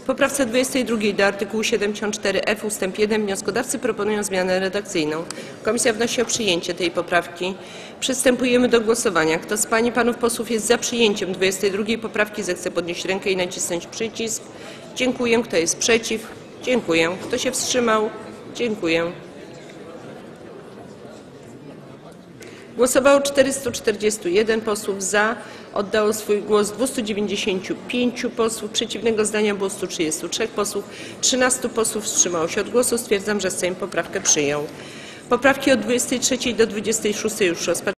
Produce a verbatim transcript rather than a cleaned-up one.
W poprawce dwudziestej drugiej do artykułu siedemdziesiąt cztery f ustęp jeden wnioskodawcy proponują zmianę redakcyjną. Komisja wnosi o przyjęcie tej poprawki. Przystępujemy do głosowania. Kto z pań i panów posłów jest za przyjęciem dwudziestej drugiej poprawki, zechce podnieść rękę i nacisnąć przycisk. Dziękuję. Kto jest przeciw? Dziękuję. Kto się wstrzymał? Dziękuję. Głosowało czterystu czterdziestu jeden posłów, za oddało swój głos dwustu dziewięćdziesięciu pięciu posłów, przeciwnego zdania było stu trzydziestu trzech posłów, trzynastu posłów wstrzymało się od głosu. Stwierdzam, że Sejm poprawkę przyjął. Poprawki od dwudziestej trzeciej do dwudziestej szóstej już rozpatrzyliśmy.